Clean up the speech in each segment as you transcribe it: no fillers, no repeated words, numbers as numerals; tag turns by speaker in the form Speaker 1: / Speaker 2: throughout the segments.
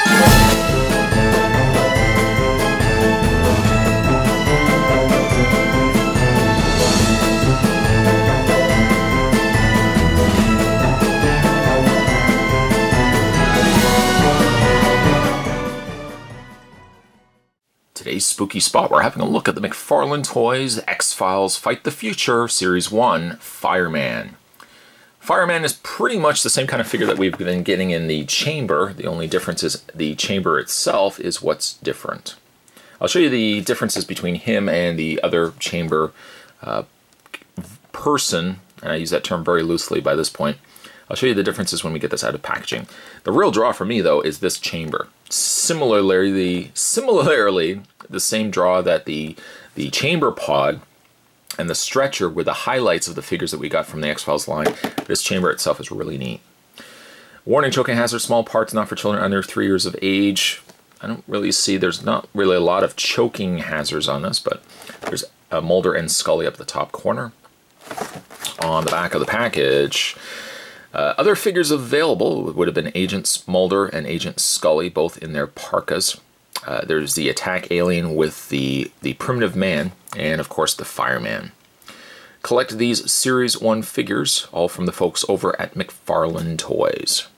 Speaker 1: Today's spooky spot, we're having a look at the McFarlane Toys X-Files Fight the Future Series 1 Fireman. Fireman is pretty much the same kind of figure that we've been getting in the chamber. The only difference is the chamber itself is what's different. I'll show you the differences between him and the other chamber person, and I use that term very loosely by this point. I'll show you the differences when we get this out of packaging. The real draw for me, though, is this chamber. Similarly, the same draw that the chamber pod and the stretcher were the highlights of the figures that we got from the X-Files line. This chamber itself is really neat. Warning, choking hazard, small parts not for children under 3 years of age. I don't really see, there's not really a lot of choking hazards on this, but there's a Mulder and Scully up the top corner. On the back of the package, other figures available would have been Agents Mulder and Agent Scully, both in their parkas. There's the attack alien with the primitive man, and of course the fireman. Collect these Series 1 figures, all from the folks over at McFarlane Toys.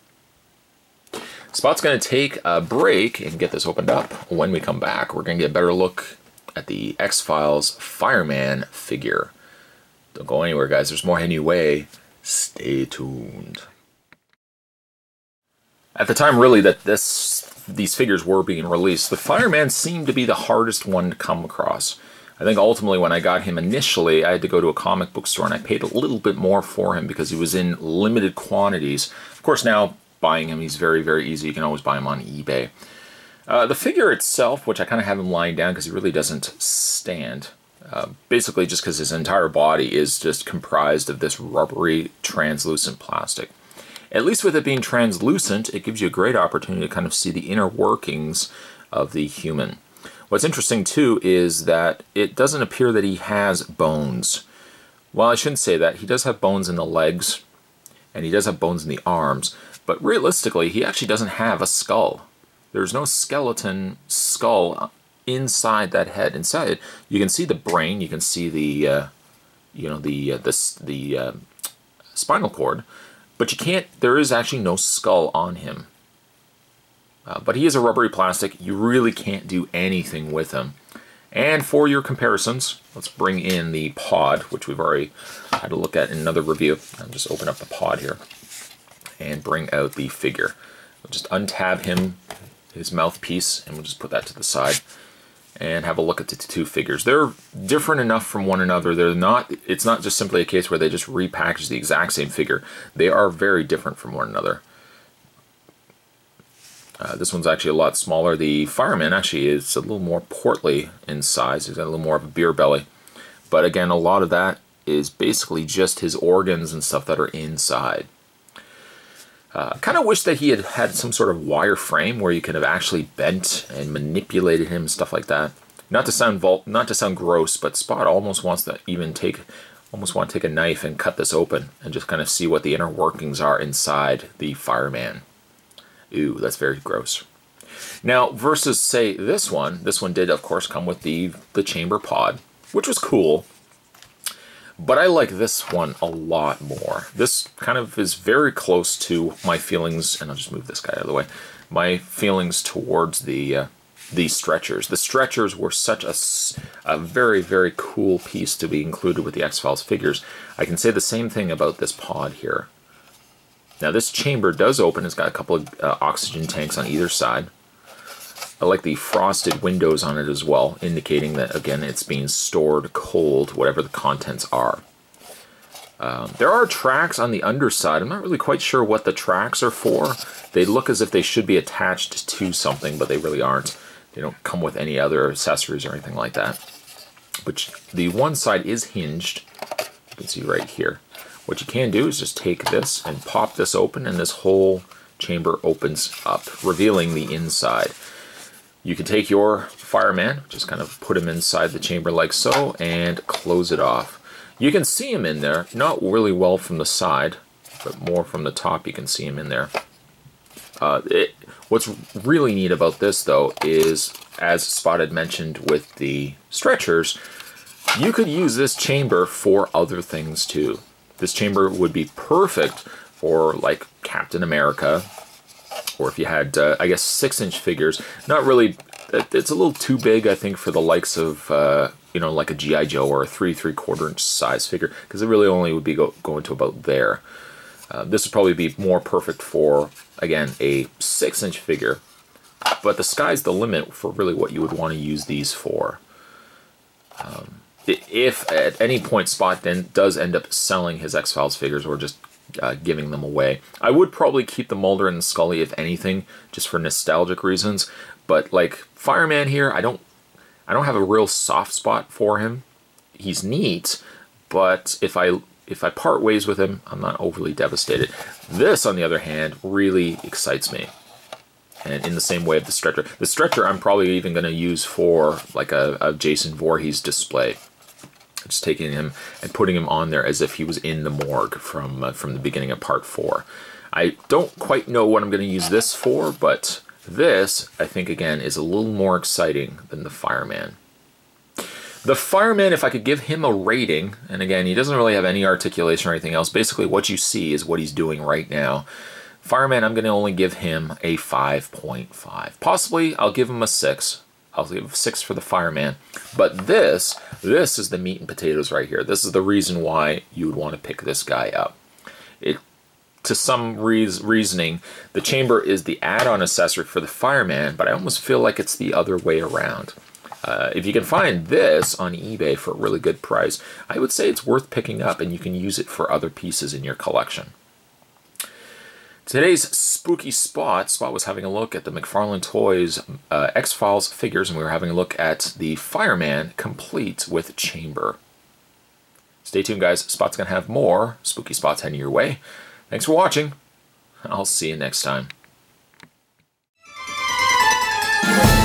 Speaker 1: Spot's going to take a break and get this opened up. When we come back, we're going to get a better look at the X-Files Fireman figure. Don't go anywhere, guys. There's more anyway. Stay tuned. At the time, really, that these figures were being released, the Fireman seemed to be the hardest one to come across. I think ultimately when I got him initially, I had to go to a comic book store and I paid a little bit more for him because he was in limited quantities. Of course, now buying him, he's very, very easy. You can always buy him on eBay. The figure itself, which I kind of have him lying down because he really doesn't stand, basically just because his entire body is just comprised of this rubbery, translucent plastic. At least with it being translucent, it gives you a great opportunity to kind of see the inner workings of the human. What's interesting too is that it doesn't appear that he has bones. Well, I shouldn't say that. He does have bones in the legs, and he does have bones in the arms, but realistically, he actually doesn't have a skull. There's no skeleton skull inside that head. Inside it, you can see the brain, you can see the spinal cord, but you can't. There is actually no skull on him. But he is a rubbery plastic. You really can't do anything with him. And for your comparisons, let's bring in the pod, which we've already had a look at in another review. I'll just open up the pod here and bring out the figure. We'll just untab him, his mouthpiece, and we'll just put that to the side and have a look at the two figures. They're different enough from one another. It's not just simply a case where they just repackage the exact same figure. They are very different from one another. This one's actually a lot smaller. The Fireman actually is a little more portly in size. He's got a little more of a beer belly. But again, a lot of that is basically just his organs and stuff that are inside. I kind of wish that he had had some sort of wire frame where you could have actually bent and manipulated him and stuff like that. Not to sound gross, but Spot almost wants to even take a knife and cut this open and just kind of see what the inner workings are inside the Fireman. Ooh, that's very gross. Now, versus, say, this one did, of course, come with the chamber pod, which was cool. But I like this one a lot more. This kind of is very close to my feelings, and I'll just move this guy out of the way, my feelings towards the stretchers. The stretchers were such a very, very cool piece to be included with the X-Files figures. I can say the same thing about this pod here. Now this chamber does open. It's got a couple of oxygen tanks on either side. I like the frosted windows on it as well, indicating that, again, it's being stored cold, whatever the contents are. There are tracks on the underside. I'm not really quite sure what the tracks are for. They look as if they should be attached to something, but they really aren't. They don't come with any other accessories or anything like that. But the one side is hinged. You can see right here. What you can do is just take this and pop this open, and this whole chamber opens up, revealing the inside. You can take your Fireman, just kind of put him inside the chamber like so, and close it off. You can see him in there, not really well from the side, but more from the top you can see him in there. What's really neat about this, though, is, as Spot had mentioned with the stretchers, you could use this chamber for other things too. This chamber would be perfect for like Captain America, or if you had, I guess, 6-inch figures. Not really, it's a little too big, I think, for the likes of, you know, like a G.I. Joe or a 3 3/4-inch size figure, because it really only would be going to about there. This would probably be more perfect for, again, a 6-inch figure, but the sky's the limit for really what you would want to use these for. If at any point Spot then does end up selling his X-Files figures or just giving them away, I would probably keep the Mulder and Scully, if anything, just for nostalgic reasons. But like Fireman here, I don't have a real soft spot for him. He's neat, but if I part ways with him, I'm not overly devastated. This, on the other hand, really excites me. And in the same way of the Stretcher. The Stretcher I'm probably even going to use for like a Jason Voorhees display. Just taking him and putting him on there as if he was in the morgue from the beginning of Part 4. I don't quite know what I'm going to use this for, but this, I think, again, is a little more exciting than the Fireman. The Fireman, if I could give him a rating, and again, he doesn't really have any articulation or anything else. Basically, what you see is what he's doing right now. Fireman, I'm going to only give him a 5.5. Possibly, I'll give him a 6. I'll give 6 for the Fireman. But this is the meat and potatoes right here. This is the reason why you would want to pick this guy up. To some reasoning, the chamber is the add-on accessory for the Fireman, but I almost feel like it's the other way around. If you can find this on eBay for a really good price, I would say it's worth picking up, and you can use it for other pieces in your collection. Today's Spooky Spot was having a look at the McFarlane Toys X-Files figures, and we were having a look at the Fireman complete with chamber. Stay tuned, guys. Spot's going to have more Spooky Spots heading your way. Thanks for watching. I'll see you next time.